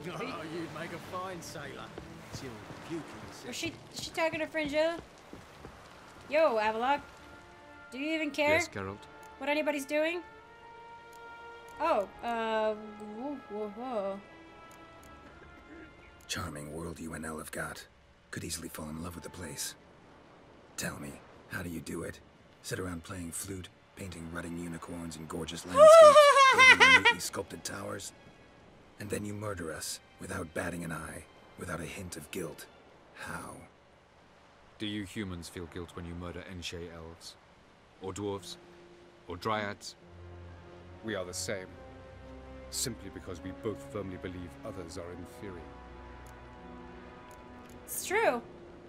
Oh, you'd make a fine sailor. Till puking. Was she talking to Fringilla? Yo, Avallac'h. Do you even care? Yes, Geralt. What anybody's doing? Oh, whoa. Charming world you and Elle have got. Could easily fall in love with the place. Tell me, how do you do it? Sit around playing flute, painting rutting unicorns and gorgeous landscapes, building neatly sculpted towers? And then you murder us, without batting an eye, without a hint of guilt. How? Do you humans feel guilt when you murder Enshe elves? Or dwarves? Or dryads? We are the same. Simply because we both firmly believe others are inferior. It's true.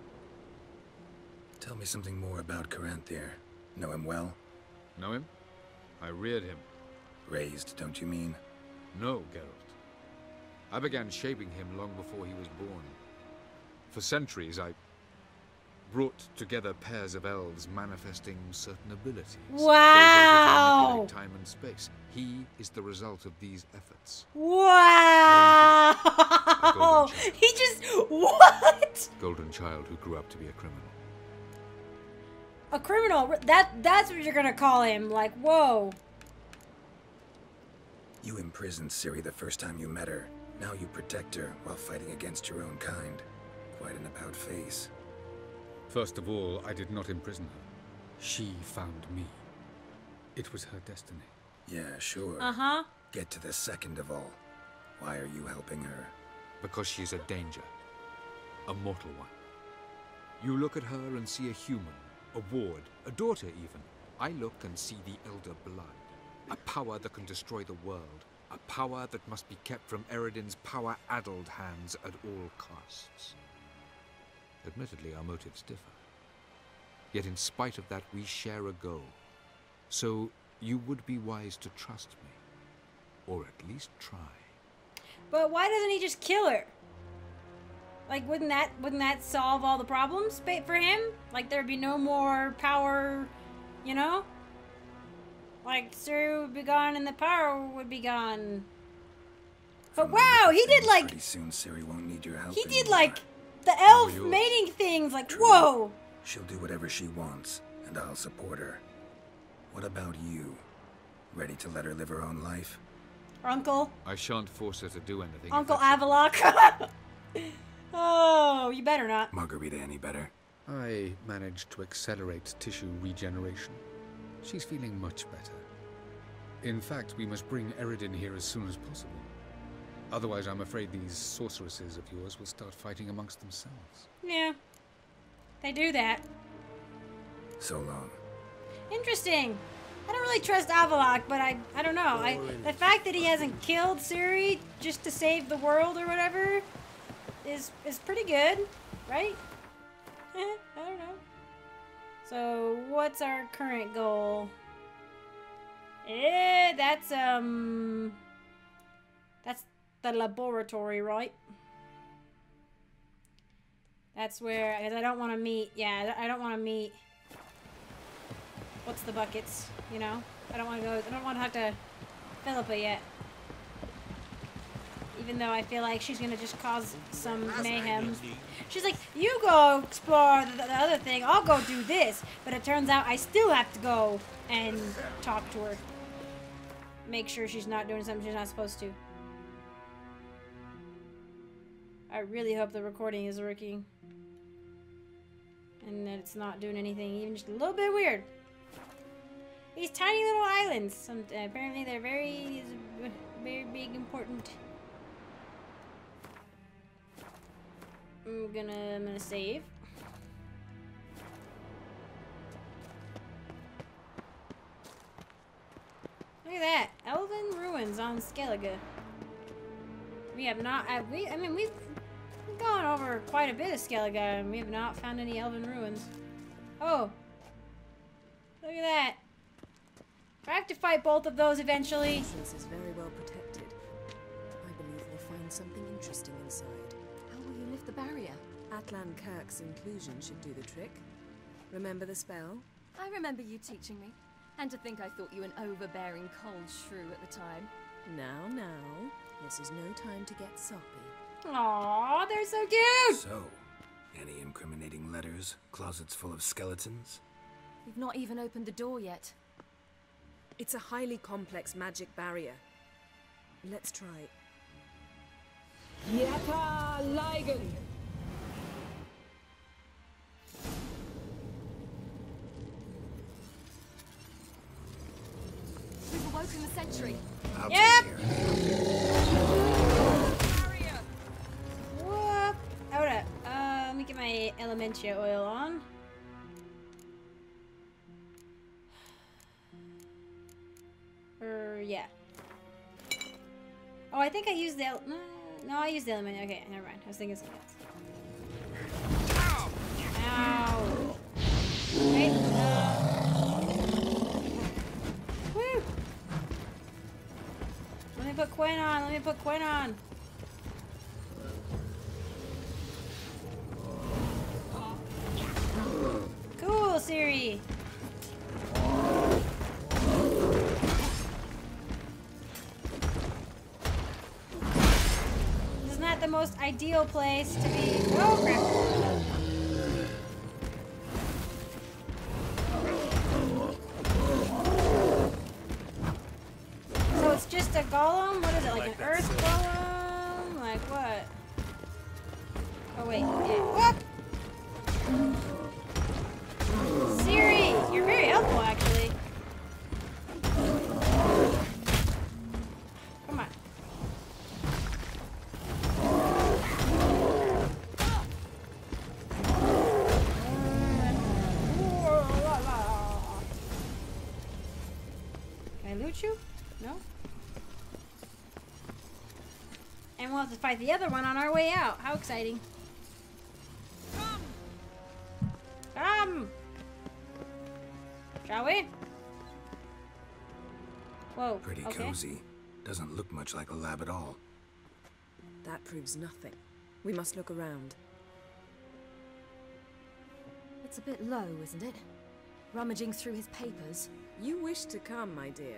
Tell me something more about Caranthir. Know him well? Know him? I reared him. Raised, don't you mean? No, Geralt. I began shaping him long before he was born. For centuries, I brought together pairs of elves manifesting certain abilities. Wow! Those able to manipulate time and space. He is the result of these efforts. Wow! He just... What? Golden child who grew up to be a criminal. A criminal? That's what you're gonna call him. Like, whoa. You imprisoned Ciri the first time you met her. Now you protect her while fighting against your own kind. Quite an about-face. First of all, I did not imprison her. She found me. It was her destiny. Yeah, sure. Uh-huh. Get to the second of all. Why are you helping her? Because she's a danger. A mortal one. You look at her and see a human, a ward, a daughter even. I look and see the Elder Blood. A power that can destroy the world. A power that must be kept from Eredin's power-addled hands at all costs. Admittedly, our motives differ. Yet in spite of that, we share a goal. So, you would be wise to trust me. Or at least try. But why doesn't he just kill her? Like, wouldn't that solve all the problems for him? Like, there'd be no more power, you know? Like, Ciri would be gone and the power would be gone. But wow, he did like... Pretty soon Ciri won't need your help He did anymore. like the elf mating things, like, True. whoa! She'll do whatever she wants, and I'll support her. What about you? Ready to let her live her own life? Uncle. I shan't force her to do anything. Uncle Avallac'h. Oh, you better not. Margarita any better? I managed to accelerate tissue regeneration. She's feeling much better. In fact, we must bring Eredin here as soon as possible. Otherwise, I'm afraid these sorceresses of yours will start fighting amongst themselves. Yeah. They do that. So long. Interesting. I don't really trust Avallac'h, but I don't know. The fact that he hasn't killed Ciri just to save the world or whatever is pretty good, right? I don't know. So, what's our current goal? That's the laboratory, right? That's where, because I don't want to meet, yeah, I don't want to meet, what's the buckets, you know? I don't want to go, I don't want to have to Philippa yet. Even though I feel like she's going to just cause some mayhem. She's like, you go explore the other thing, I'll go do this. But it turns out I still have to go and talk to her. Make sure she's not doing something she's not supposed to. I really hope the recording is working. And that it's not doing anything, even just a little bit weird. These tiny little islands, apparently they're very big, important. I'm gonna save. Look at that, Elven Ruins on Skellige. We have not, I mean, we've gone over quite a bit of Skellige and we have not found any Elven Ruins. Oh, look at that. I have to fight both of those eventually. The entrance is very well protected. I believe we'll find something interesting inside. How will you lift the barrier? Atlan Kirk's inclusion should do the trick. Remember the spell? I remember you teaching me. And to think I thought you an overbearing cold shrew at the time. Now. This is no time to get soppy. Aww, they're so cute! So, any incriminating letters? Closets full of skeletons? We've not even opened the door yet. It's a highly complex magic barrier. Let's try. Avallac'h! We've awoken the sentry. I'll Yep. take care. Barrier! Whoop! Hold up. Let me get my Elementia oil on. Yeah. Oh, I think I used the... No, I used the element. Okay, never mind. I was thinking something else. Ow! Wait, woo! Let me put Quinn on. Let me put Quinn on. Cool, Siri. This is not the most ideal place to be. Oh, crap. So it's just a golem? What is it, like an earth golem? Like what? Oh, wait. Yeah. Whoop! Siri, you're very helpful, actually. Come on. Can I loot you? No? And we'll have to fight the other one on our way out. How exciting. Come! Shall we? Whoa. Pretty okay. cozy. Doesn't look much like a lab at all. That proves nothing. We must look around. It's a bit low, isn't it? Rummaging through his papers. You wish to come, my dear.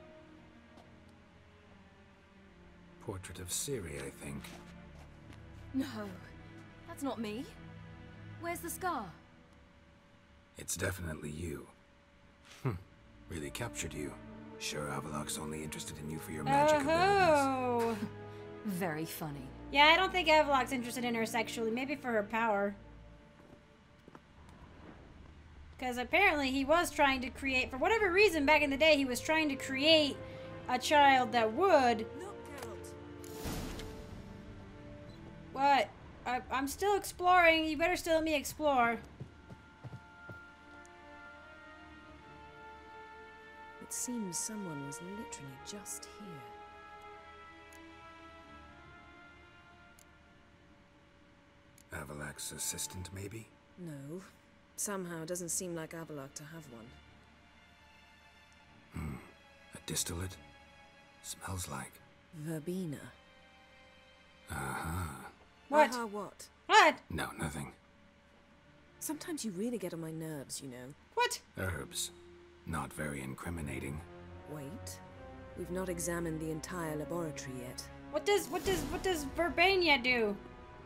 Portrait of Ciri, I think. No, that's not me. Where's the scar? It's definitely you. Really captured you. Sure Avallac'h's only interested in you for your magic abilities. Oh. Very funny. Yeah, I don't think Avallac'h's interested in her sexually. Maybe for her power. Because apparently he was trying to create, for whatever reason back in the day, he was trying to create a child that would... Look out! What? I'm still exploring. You better still let me explore. It seems someone was literally just here. Avallac'h's assistant, maybe? No. Somehow it doesn't seem like Avallac'h to have one. A distillate? Smells like. Verbena. What? Aha, what? What? No, nothing. Sometimes you really get on my nerves, you know. What? Herbs. Not very incriminating. Wait. We've not examined the entire laboratory yet. What does Verbena do?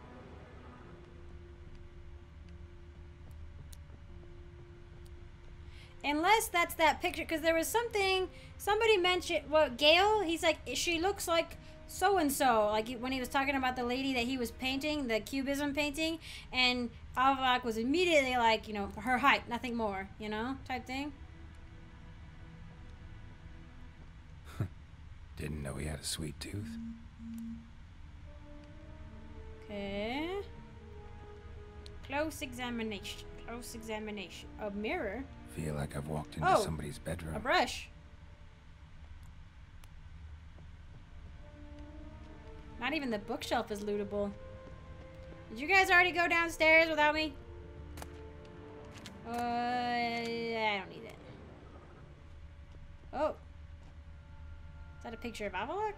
Unless that's that picture, because there was something, somebody mentioned, what, Gale? He's like, she looks like so-and-so, like when he was talking about the lady that he was painting, the cubism painting, and Avallac'h was immediately like, you know, her height, nothing more, you know, type thing. Didn't know he had a sweet tooth. Okay. Close examination. Close examination. A mirror? Feel like I've walked into Oh, somebody's bedroom. a brush. Not even the bookshelf is lootable. Did you guys already go downstairs without me? I don't need it. Oh. Is that a picture of Avallac'h?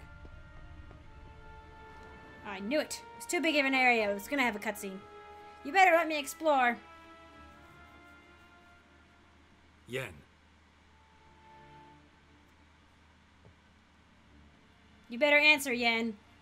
Oh, I knew it. It's too big of an area. It was gonna have a cutscene. You better let me explore. Yen. You better answer, Yen.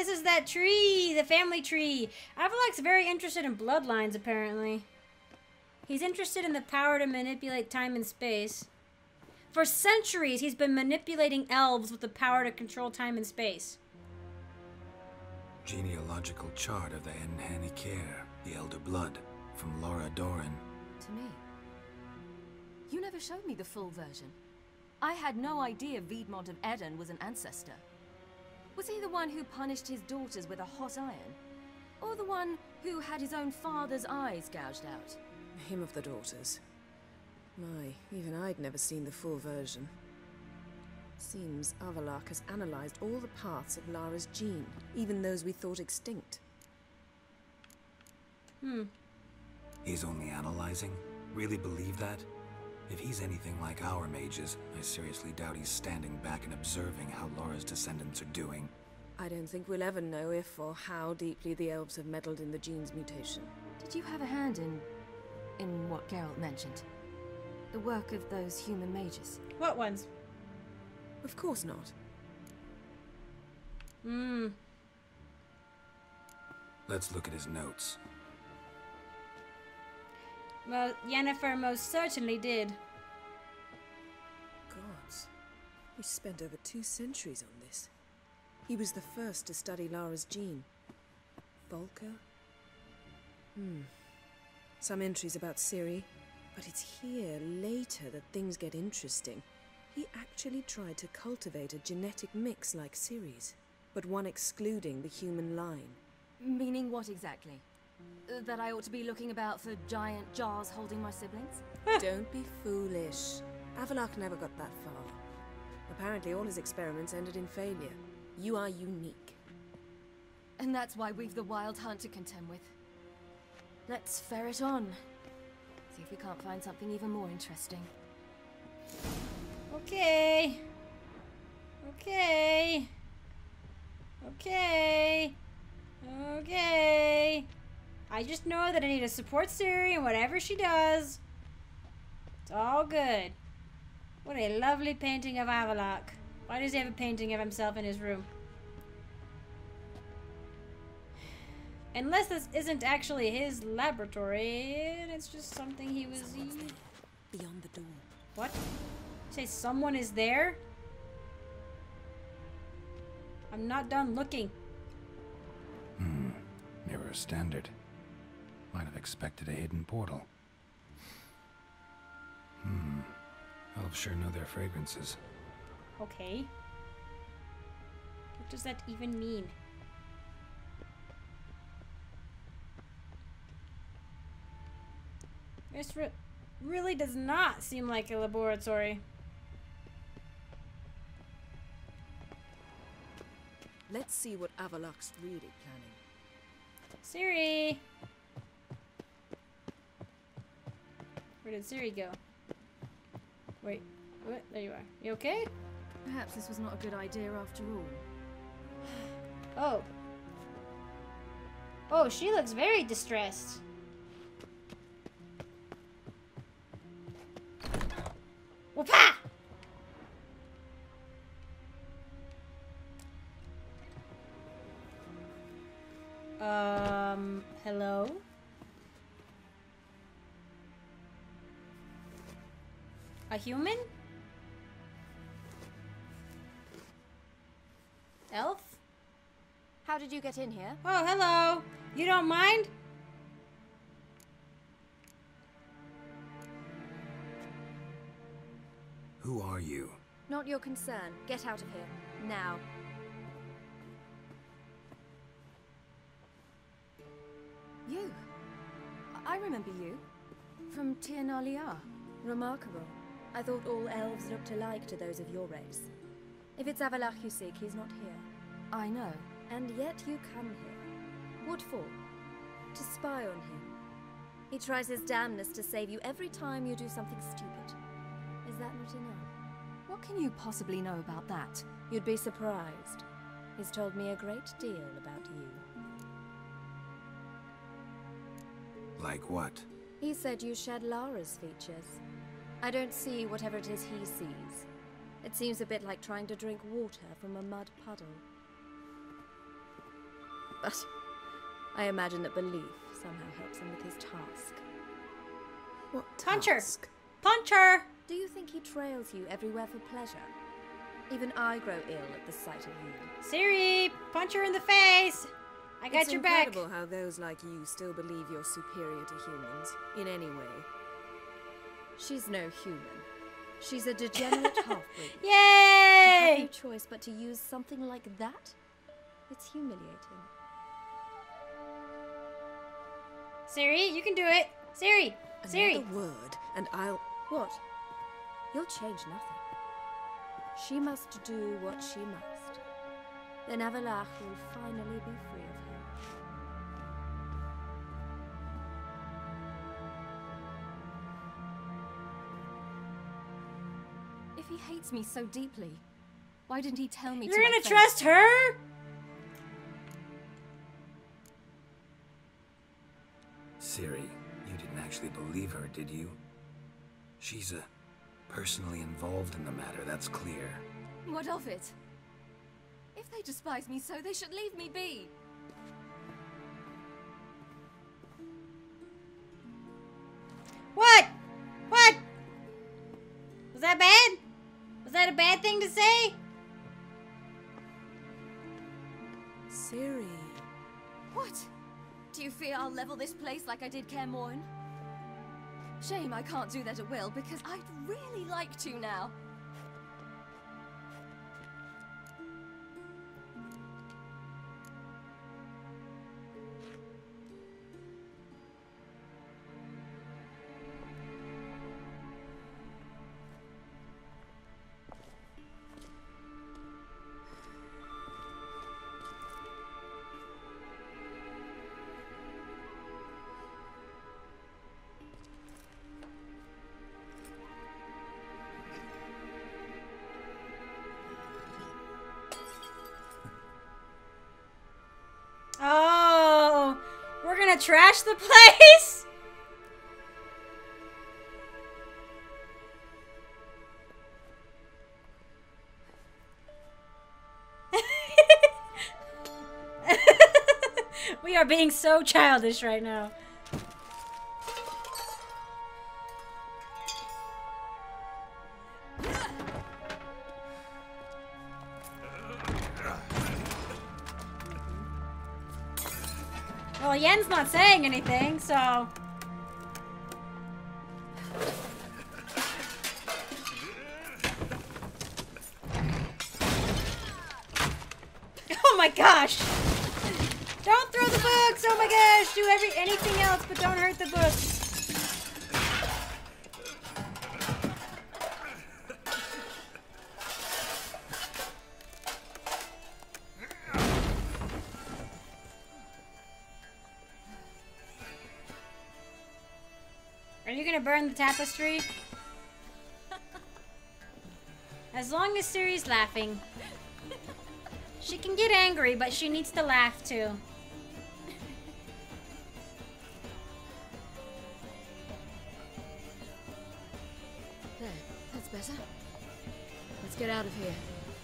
this is that tree, the family tree. Avallac'h's very interested in bloodlines, apparently. He's interested in the power to manipulate time and space. For centuries, he's been manipulating elves with the power to control time and space. Genealogical chart of the Avallac'h, the Elder Blood, from Laura Doran. To me. You never showed me the full version. I had no idea Viedmont of Eden was an ancestor. Was he the one who punished his daughters with a hot iron? Or the one who had his own father's eyes gouged out? Him of the daughters. My, even I'd never seen the full version. Seems Avallac'h has analyzed all the parts of Lara's gene, even those we thought extinct. He's only analyzing? Really believe that? If he's anything like our mages, I seriously doubt he's standing back and observing how Laura's descendants are doing. I don't think we'll ever know if or how deeply the elves have meddled in the gene's mutation. Did you have a hand in what Geralt mentioned? The work of those human mages? What ones? Of course not. Let's look at his notes. Well, Yennefer most certainly did. Gods. He spent over 2 centuries on this. He was the first to study Lara's gene. Volker? Some entries about Ciri, but it's here, later, that things get interesting. He actually tried to cultivate a genetic mix like Ciri's, but one excluding the human line. Meaning what exactly? That I ought to be looking about for giant jars holding my siblings? Don't be foolish. Avallac'h never got that far. Apparently all his experiments ended in failure. You are unique. And that's why we've the Wild Hunt to contend with. Let's ferret on. See if we can't find something even more interesting. Okay. Okay. Okay. Okay. I just know that I need to support Ciri in whatever she does. It's all good. What a lovely painting of Avallac'h. Why does he have a painting of himself in his room? Unless this isn't actually his laboratory, and it's just something he was... Beyond the door. What? Say someone is there? I'm not done looking. Mirror standard. Might have expected a hidden portal. Elves sure know their fragrances. Okay. What does that even mean? This really does not seem like a laboratory. Let's see what Avallac'h's really planning. Ciri! Where did Ciri go? Wait, what? There you are. You okay? Perhaps this was not a good idea after all. Oh. Oh, she looks very distressed. Whoop-ha! Hello? A human? Elf? How did you get in here? Oh, hello. You don't mind? Who are you? Not your concern. Get out of here. Now. You? I remember you. From Tir Nalia. Remarkable. I thought all elves looked alike to those of your race. If it's Avallac'h you seek, he's not here. I know. And yet you come here. What for? To spy on him. He tries his damnedest to save you every time you do something stupid. Is that not enough? What can you possibly know about that? You'd be surprised. He's told me a great deal about you. Like what? He said you shared Lara's features. I don't see whatever it is he sees. It seems a bit like trying to drink water from a mud puddle. But I imagine that belief somehow helps him with his task. What Punch her! task? Punch her! Do you think he trails you everywhere for pleasure? Even I grow ill at the sight of you. Siri, punch her in the face! I got It's your back. incredible how those like you still believe you're superior to humans, in any way. She's no human. She's a degenerate half-breed. To have Yay! no choice but to use something like that? It's humiliating. Siri, you can do it. Siri! Siri! Another word, and I'll... What? You'll change nothing. She must do what she must. Then Avallac'h will finally be free of her. If he hates me so deeply, why didn't he tell me You're to my gonna face? trust her? Ciri, you didn't actually believe her, did you? She's personally involved in the matter, that's clear. What of it? If they despise me so, they should leave me be. What? What? Was that bad? Was that a bad thing to say? Ciri. What? Do you fear I'll level this place like I did Kaer Morhen? Shame I can't do that at will, because I'd really like to now. Oh, we're gonna trash the place? We are being so childish right now. Well, Yen's not saying anything, so... Oh my gosh! Don't throw the books! Oh my gosh! Do anything else, but don't hurt the books. Are you gonna burn the tapestry? As long as Ciri's laughing. She can get angry, but she needs to laugh too. There, that's better. Let's get out of here.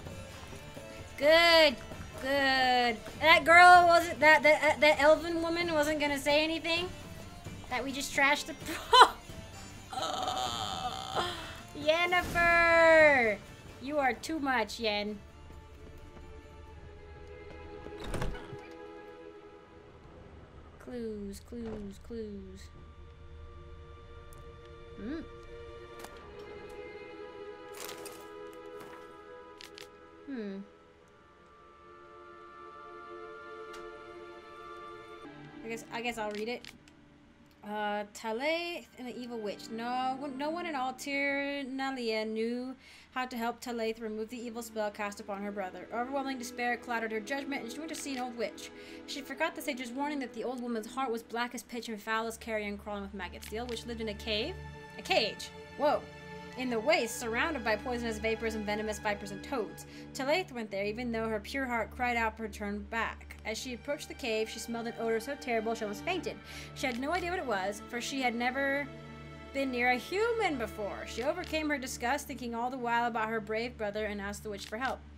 Good, good. That girl wasn't that elven woman wasn't gonna say anything. That we just trashed the. Yennefer, you are too much, Yen. Clues, clues, clues. Hmm. Hmm. I guess I'll read it. Talith and the Evil Witch. No one in all Tir Nalia knew how to help Talith remove the evil spell cast upon her brother. Overwhelming despair clouded her judgment, and she went to see an old witch. She forgot the sage's warning that the old woman's heart was black as pitch and foul as carrion crawling with maggots. The old witch lived in a cave? A cage. Whoa. In the waste, surrounded by poisonous vapors and venomous vipers and toads. Talith went there, even though her pure heart cried out for her to turn back. As she approached the cave, she smelled an odor so terrible she almost fainted. She had no idea what it was, for she had never been near a human before. She overcame her disgust, thinking all the while about her brave brother, and asked the witch for help.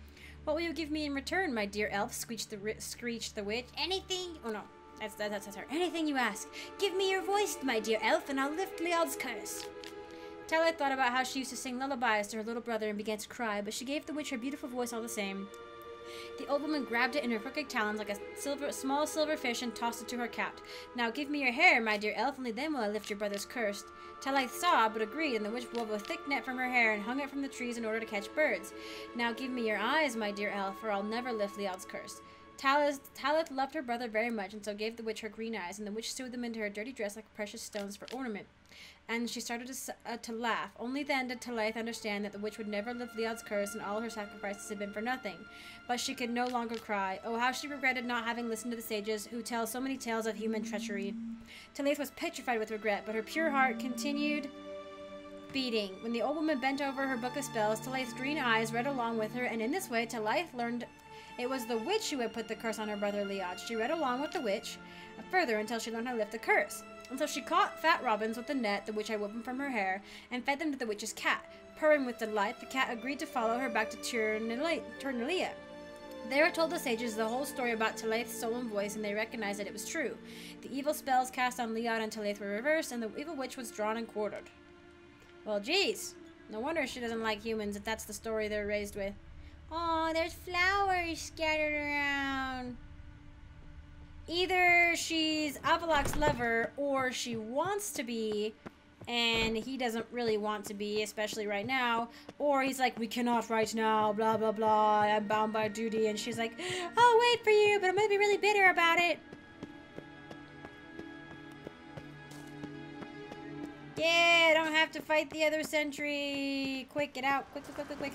What will you give me in return, my dear elf? Screeched the witch. Anything. Oh no, that's her. Anything you ask. Give me your voice, my dear elf, and I'll lift Leod's curse. Talith thought about how she used to sing lullabies to her little brother and began to cry, but she gave the witch her beautiful voice all the same. The old woman grabbed it in her crooked talons like a small silver fish and tossed it to her cat. Now give me your hair, my dear elf, only then will I lift your brother's curse. Talith saw, but agreed, and the witch wove a thick net from her hair and hung it from the trees in order to catch birds. Now give me your eyes, my dear elf, or I'll never lift Leod's curse. Talith loved her brother very much, and so gave the witch her green eyes, and the witch sewed them into her dirty dress like precious stones for ornament. And she started to laugh. Only then did Talith understand that the witch would never lift Leod's curse, and all her sacrifices had been for nothing. But she could no longer cry. Oh, how she regretted not having listened to the sages who tell so many tales of human treachery. Talith was petrified with regret, but her pure heart continued beating. When the old woman bent over her book of spells, Talith's green eyes read along with her, and in this way Talith learned it was the witch who had put the curse on her brother Leod. She read along with the witch further until she learned how to lift the curse. And so she caught fat robins with the net the witch had woven from her hair and fed them to the witch's cat. Purring with delight, the cat agreed to follow her back to Turnalia. There it told the sages the whole story about Talith's stolen voice, and they recognized that it was true. The evil spells cast on Leod and Talith were reversed, and the evil witch was drawn and quartered. Well, geez. No wonder she doesn't like humans if that's the story they're raised with. Aw, there's flowers scattered around. Either she's Avallac'h's lover, or she wants to be, and he doesn't really want to be, especially right now. Or he's like, we cannot right now, blah, blah, blah, I'm bound by duty. And she's like, I'll wait for you, but I'm going to be really bitter about it. Yeah, I don't have to fight the other sentry. Quick, get out. Quick, quick, quick, quick, quick.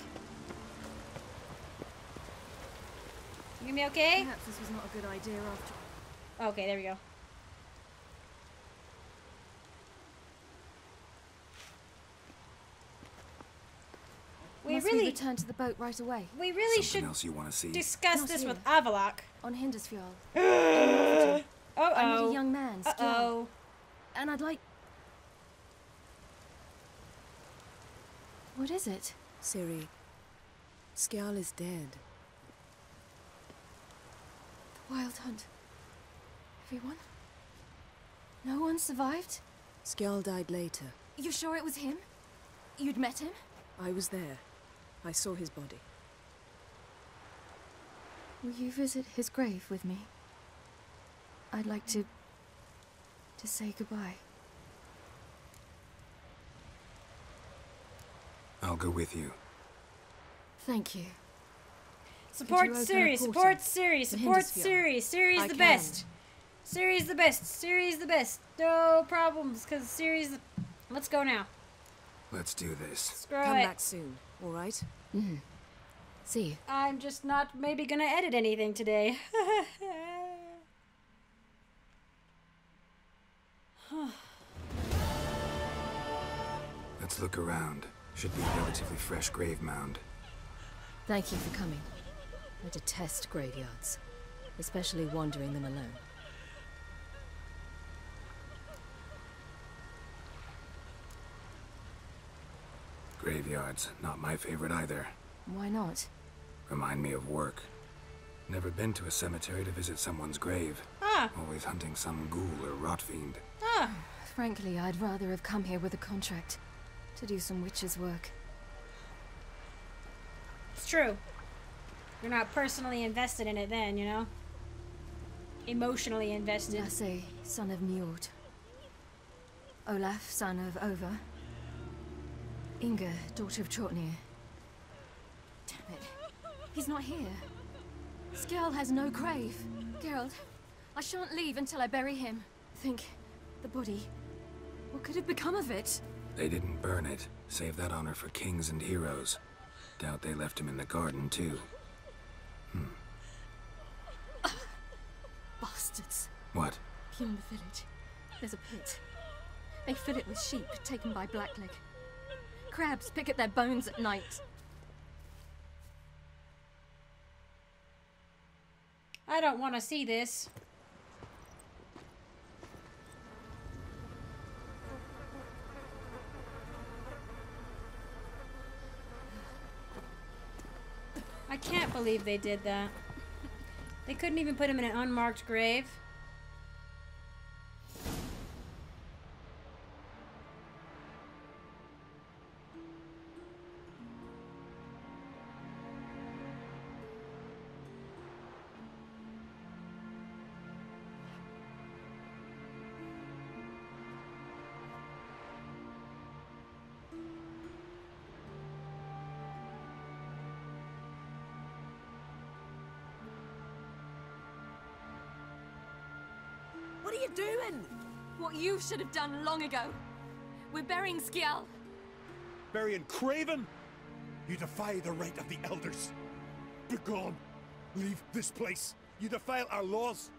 You gonna be okay? Perhaps this was not a good idea after. Okay, there we go. Must we return to the boat right away? We really Something should else you want to see? discuss Not this here. with Avallac'h. On Hindersfjord. I met a young man, Skjald, Uh-oh. and I'd like... What is it? Ciri, Skjald is dead. The Wild Hunt. Everyone? No one survived? Skjald died later. You sure it was him? You'd met him? I was there. I saw his body. Will you visit his grave with me? I'd like to say goodbye. I'll go with you. Thank you. Support open a Ciri, portal support Ciri, to support Hindersfjord? Ciri. Ciri's I the can. best. Ciri's the best. Ciri's the best. No problems, because Ciri's the... Let's go now. Let's do this. Screw Come it. back soon, all right? See you. I'm just not maybe gonna edit anything today. Let's look around. Should be a relatively fresh grave mound. Thank you for coming. I detest graveyards, especially wandering them alone. Graveyards, not my favorite either. Why not? Remind me of work. Never been to a cemetery to visit someone's grave. Ah, Always hunting some ghoul or rot fiend. ah. Frankly, I'd rather have come here with a contract to do some witch's work. It's true. You're not personally invested in it then, you know? Emotionally invested. Lasse, son of Njord. Olaf, son of Over. Inga, daughter of Trotnir. Damn it. He's not here. Skjald has no grave. Geralt, I shan't leave until I bury him. Think, the body. What could have become of it? They didn't burn it. Save that honor for kings and heroes. Doubt they left him in the garden, too. Bastards. What? Beyond the village, there's a pit. They fill it with sheep taken by Blackleg. Crabs pick at their bones at night. I don't want to see this. I can't believe they did that. They couldn't even put him in an unmarked grave. What are you doing? What you should have done long ago. We're burying Skjall. Burying Craven? You defy the right of the elders. Begone. Leave this place. You defile our laws.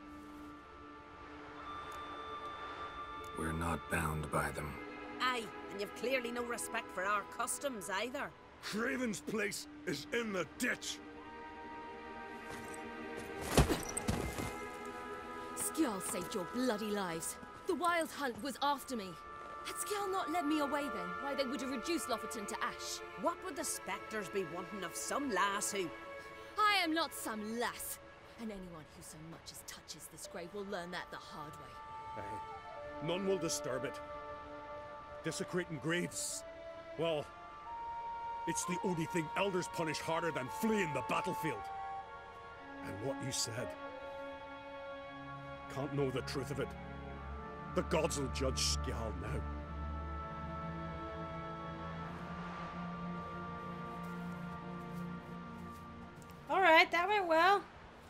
We're not bound by them. Aye, and you've clearly no respect for our customs either. Craven's place is in the ditch. Skjall saved your bloody lives. The Wild Hunt was after me. Had Skjall not led me away then, why they would have reduced Lofoten to ash. What would the spectres be wanting of some lass who... I am not some lass. And anyone who so much as touches this grave will learn that the hard way. Aye. None will disturb it. Desecrating graves. Well, it's the only thing elders punish harder than fleeing the battlefield. And what you said... Can't know the truth of it. The gods will judge Skjall now. Alright, that went well.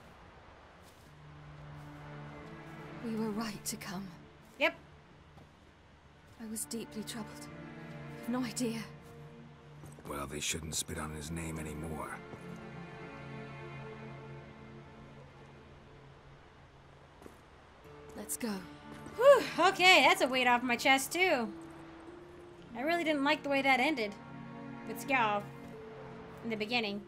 We were right to come. Yep. I was deeply troubled. I've no idea. Well, they shouldn't spit on his name anymore. Let's go. Whew, okay, that's a weight off my chest too. I really didn't like the way that ended. With Skjall. In the beginning.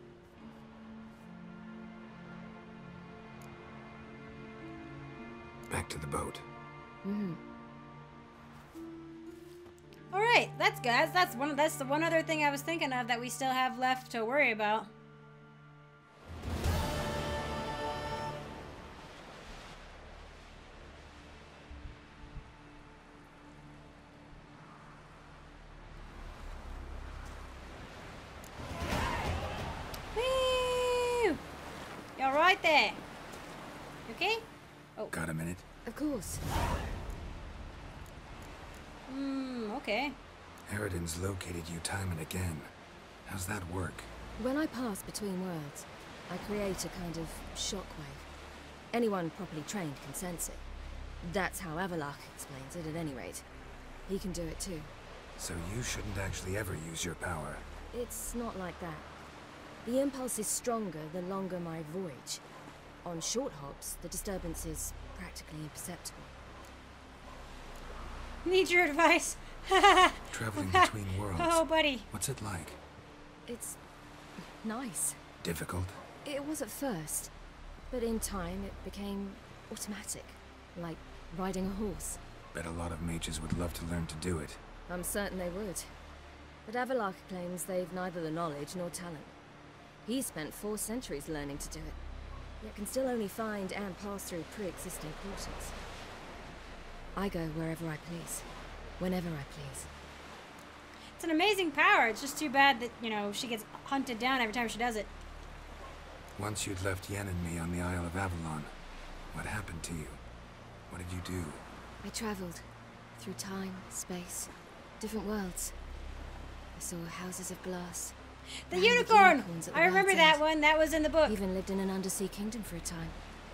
Back to the boat. Alright, that's good. That's the one other thing I was thinking of that we still have left to worry about. Right there. Okay? Oh. Got a minute? Of course. Okay. Eridan's located you time and again. How's that work? When I pass between worlds, I create a kind of shockwave. Anyone properly trained can sense it. That's how Avallac'h explains it at any rate. He can do it too. So you shouldn't actually ever use your power. It's not like that. The impulse is stronger the longer my voyage. On short hops, the disturbance is practically imperceptible. Need your advice. Traveling between worlds. Oh, buddy. What's it like? It's nice. Difficult? It was at first, but in time it became automatic, like riding a horse. Bet a lot of mages would love to learn to do it. I'm certain they would. But Avallac'h claims they've neither the knowledge nor talent. He spent 4 centuries learning to do it, yet can still only find and pass through pre-existing portals. I go wherever I please, whenever I please. It's an amazing power. It's just too bad that, you know, she gets hunted down every time she does it. Once you'd left Yen and me on the Isle of Avalon, what happened to you? What did you do? I traveled through time, space, different worlds. I saw houses of glass. The unicorn! I remember that one. That was in the book. Even lived in an undersea kingdom for a time.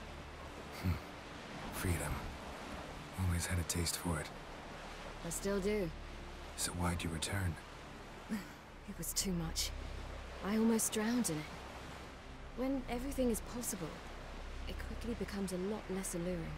Freedom. Always had a taste for it. I still do. So why'd you return? It was too much. I almost drowned in it. When everything is possible, it quickly becomes a lot less alluring.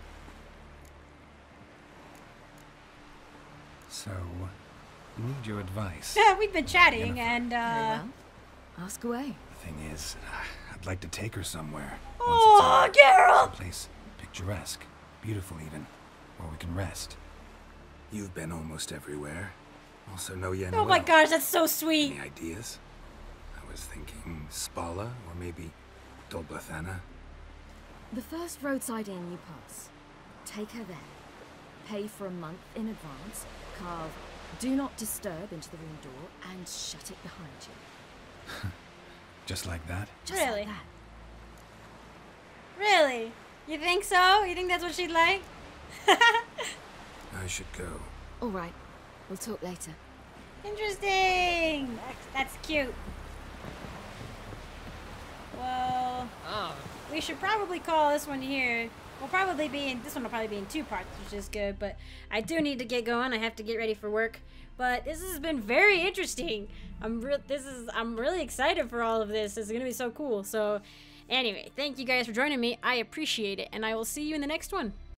So, need your advice. Yeah, we've been chatting, Yennefer. and Very well. Ask away. The thing is, I'd like to take her somewhere. Oh, Geralt! Someplace picturesque, beautiful even, where we can rest. You've been almost everywhere. Also know Yen Oh my well. gosh, that's so sweet. Any ideas? I was thinking Spala, or maybe Dolblathana? The first roadside inn you pass. Take her there. Pay for a month in advance. Carve "Do Not Disturb" into the room door and shut it behind you. Just like that? Just Really? like that. Really? You think so? You think that's what she'd like? I should go. All right. We'll talk later. Interesting. That's cute. Well, Ah, we should probably call this one here. We'll probably be in, this one will probably be in 2 parts, which is good, but I do need to get going. I have to get ready for work. But this has been very interesting. I'm really excited for all of this. It's going to be so cool. So anyway, thank you guys for joining me. I appreciate it, and I will see you in the next one.